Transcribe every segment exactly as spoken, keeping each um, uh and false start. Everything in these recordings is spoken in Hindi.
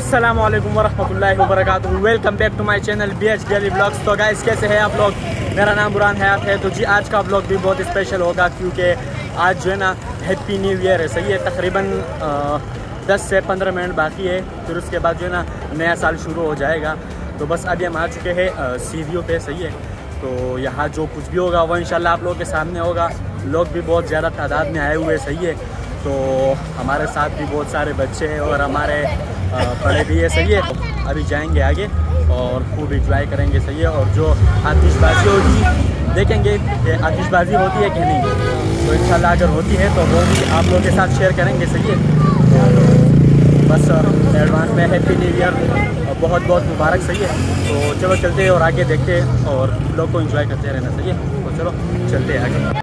अस्सलाम वालेकुम वरहमतुल्लाहि वबरकातुहू। Welcome back to my channel B H daily blogs. तो गाइस कैसे हैं आप लोग? मेरा नाम बुरहान हयात है। तो जी आज का ब्लॉग भी बहुत स्पेशल होगा क्योंकि आज जो है ना हैप्पी न्यू ईयर है। सही है, तकरीबन दस से पंद्रह मिनट बाकी है, फिर उसके बाद जो है ना नया साल शुरू हो जाएगा। तो बस अभी हम आ चुके हैं सीढ़ियों पे। सही है, तो यहाँ जो कुछ भी होगा वो इंशाल्लाह आप लोगों के सामने होगा। लोग भी बहुत ज़्यादा तादाद में आए हुए हैं। सही है, तो हमारे साथ भी बहुत सारे बच्चे हैं और हमारे बड़े भी है। सही है, अभी जाएंगे आगे और खूब इंजॉय करेंगे। सही है, और जो आतिशबाजी होगी देखेंगे कि आतिशबाजी होती है कि नहीं। तो इंशाल्लाह अगर होती है तो वो भी आप लोगों के साथ शेयर करेंगे। सही है, बस एडवांस में हैप्पी न्यू ईयर बहुत बहुत मुबारक। सही है, तो चलो चलते हैं और आगे देखते हैं और लोग को एंजॉय करते रहना। सही है, तो चलो चलते हैं आगे।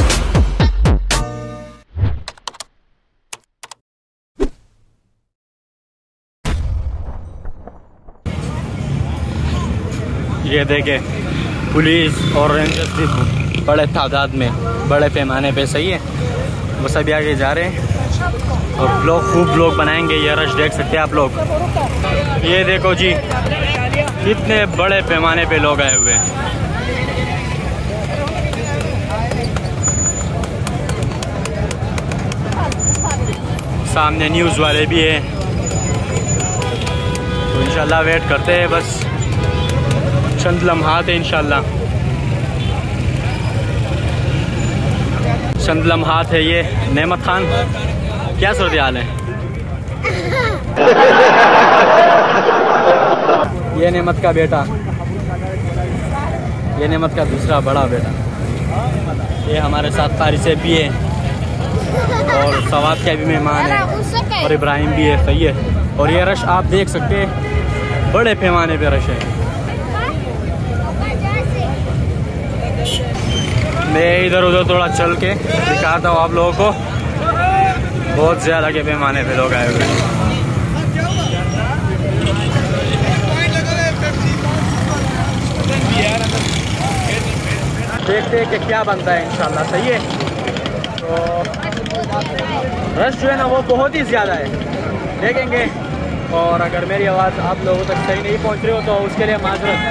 ये देखे पुलिस और रेंजर्स भी बड़े तादाद में, बड़े पैमाने पे। सही है, बस अभी आगे जा रहे हैं और ब्लॉग खूब ब्लॉग बनाएंगे। ये रश देख सकते हैं आप लोग। ये देखो जी कितने बड़े पैमाने पे लोग आए हुए हैं। सामने न्यूज़ वाले भी हैं, तो इंशाल्लाह वेट करते हैं। बस चंद लम्हात है, इंशाल्लाह चंद लम्हात है। ये नेमत खान, क्या सूरत हाल है? ये नेमत का बेटा, ये नेमत का दूसरा बड़ा बेटा। ये हमारे साथ फारिसे भी है और सवाद का भी मेहमान है और इब्राहिम भी है। सही है, और ये रश आप देख सकते हैं, बड़े पैमाने पे रश है। मैं इधर उधर थोड़ा चल के दिखाता हूँ आप लोगों को। बहुत ज़्यादा के पैमाने पे लोग आए हुए हैं। देखते हैं कि क्या बनता है इंशाल्लाह। सही है, तो रश जो है ना वो बहुत ही ज़्यादा है, देखेंगे। और अगर मेरी आवाज़ आप लोगों तक सही नहीं पहुंच रही हो तो उसके लिए माजरत।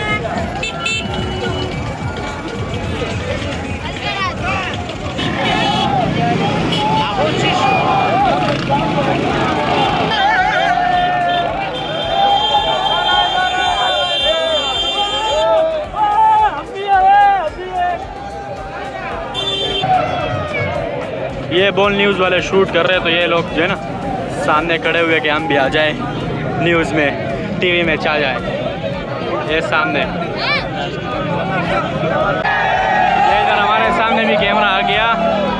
ये बोल न्यूज़ वाले शूट कर रहे हैं, तो ये लोग जो है ना सामने खड़े हुए कि हम भी आ जाए न्यूज़ में, टीवी में चल जाए। ये सामने, ये इधर हमारे सामने भी कैमरा आ गया।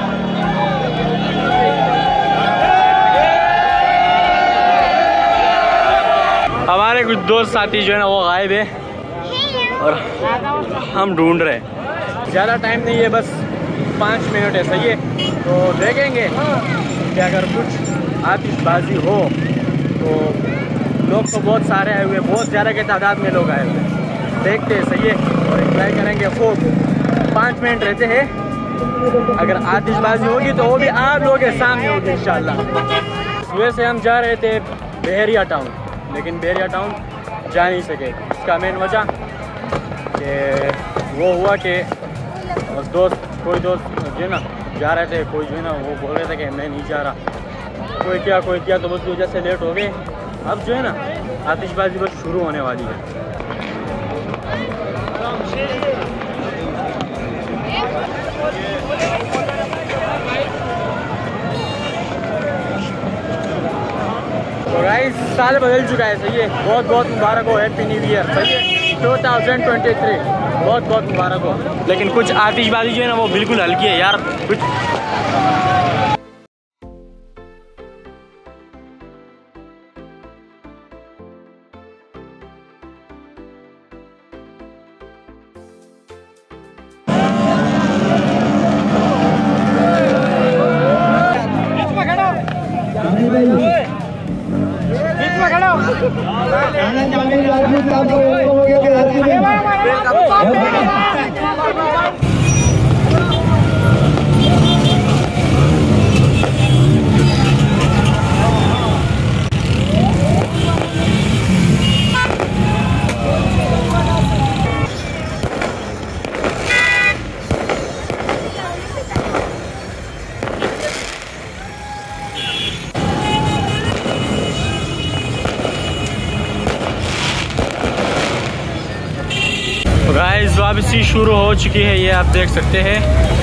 हमारे कुछ दोस्त साथी जो है ना वो गायब है और हम ढूंढ रहे हैं। ज़्यादा टाइम नहीं है, बस पाँच मिनट है। सही है, तो देखेंगे कि अगर कुछ आतिशबाजी हो तो लोग तो बहुत सारे आए हुए, बहुत ज़्यादा के तादाद में लोग आए हुए। देखते हैं। सही है, और एंजॉय करेंगे खूब। पाँच मिनट रहते हैं, अगर आतिशबाजी होगी तो वो भी आप लोगों के सामने होगी इंशाल्लाह। सुबह से हम जा रहे थे बहरिया टाउन, लेकिन बहरिया टाउन जा नहीं सके। इसका मेन वजह कि वो हुआ कि दोस्त कोई दोस्त जो है ना जा रहे थे, कोई जो है ना वो बोल रहे थे कि मैं नहीं जा रहा। कोई क्या कोई क्या, तो उसकी वजह से लेट हो गए। अब जो है ना आतिशबाजी बस शुरू होने वाली है। तो गाइस साल बदल चुका है। सही है, बहुत बहुत मुबारक हो, हैप्पी न्यू ईयर। सही है, दो हज़ार तेईस बहुत बहुत मुबारक हो। लेकिन कुछ आतिशबाजी जो है ना वो बिल्कुल हल्की है यार। कुछ वापसी शुरू हो चुकी है, ये आप देख सकते हैं।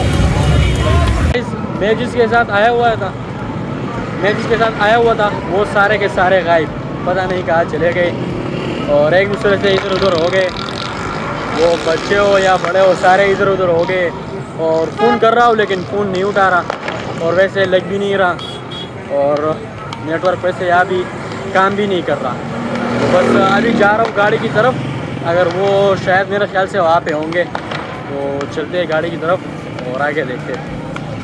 मैं जिसके साथ आया हुआ था मैं जिसके साथ आया हुआ था वो सारे के सारे गायब, पता नहीं कहाँ चले गए और एक दूसरे से इधर उधर हो गए। वो बच्चे हो या बड़े हो सारे इधर उधर हो गए। और फ़ोन कर रहा हूँ लेकिन फ़ोन नहीं उठा रहा और वैसे लग भी नहीं रहा और नेटवर्क वैसे यहाँ भी काम भी नहीं कर रहा। तो बस अभी जा रहा हूँ गाड़ी की तरफ, अगर वो शायद मेरे ख्याल से वहाँ पे होंगे तो चलते हैं गाड़ी की तरफ और आगे देखते हैं।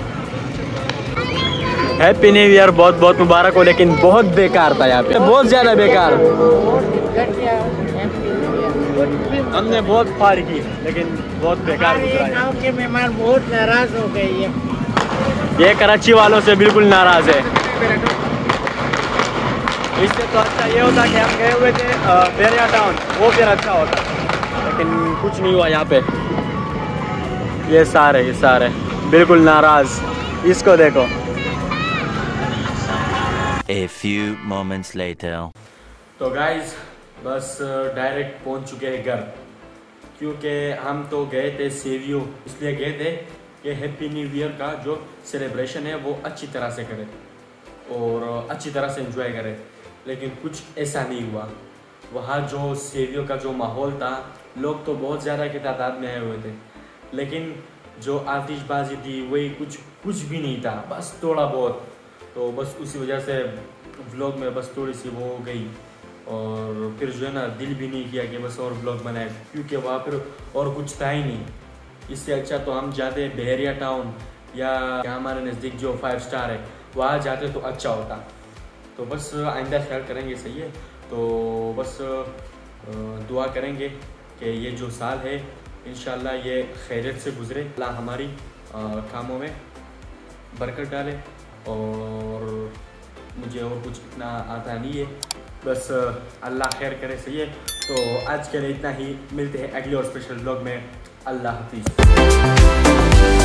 हैप्पी न्यू ईयर बहुत बहुत मुबारक हो, लेकिन बहुत बेकार था यहाँ पे, बहुत ज़्यादा बेकार। हमने बहुत पार की लेकिन बहुत बेकार गुजरा। गाँव के मेहमान बहुत नाराज हो गए हैं। ये कराची वालों से बिल्कुल नाराज है। इससे तो अच्छा ये होता कि हम गए हुए थे बेरिया टाउन, वो फिर अच्छा होता, लेकिन कुछ नहीं हुआ यहाँ पे। ये सारे ये सारे बिल्कुल नाराज, इसको देखो। A few moments later. तो गाइज बस डायरेक्ट पहुंच चुके हैं घर, क्योंकि हम तो गए थे सेवियो, इसलिए गए थे कि हैप्पी न्यू ईयर का जो सेलिब्रेशन है वो अच्छी तरह से करें और अच्छी तरह से एंजॉय करें। लेकिन कुछ ऐसा नहीं हुआ। वहाँ जो सेवियो का जो माहौल था, लोग तो बहुत ज़्यादा की तादाद में आए हुए थे, लेकिन जो आतिशबाजी थी वही कुछ कुछ भी नहीं था, बस थोड़ा बहुत। तो बस उसी वजह से व्लॉग में बस थोड़ी सी वो हो गई और फिर जो है ना दिल भी नहीं किया कि बस और व्लॉग बनाए, क्योंकि वहाँ पर और कुछ था ही नहीं। इससे अच्छा तो हम जाते बहरिया टाउन या हमारे नज़दीक जो फाइव स्टार है वहाँ जाते तो अच्छा होता। तो बस आइंदा ख्याल करेंगे, सही है। तो बस दुआ करेंगे कि ये जो साल है इंशाल्लाह ये खैरियत से गुजरे, अल्लाह हमारी कामों में बरकत डाले। और मुझे और कुछ इतना आता नहीं है, बस अल्लाह खैर करे, सही है। तो आज के लिए इतना ही, मिलते हैं अगले और स्पेशल ब्लॉग में। अल्लाह हाफिज़।